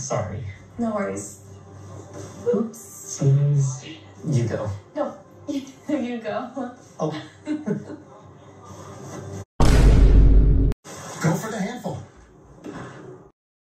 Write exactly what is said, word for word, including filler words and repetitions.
sorry. No worries. Oops. Please. You go. No, you go. Oh.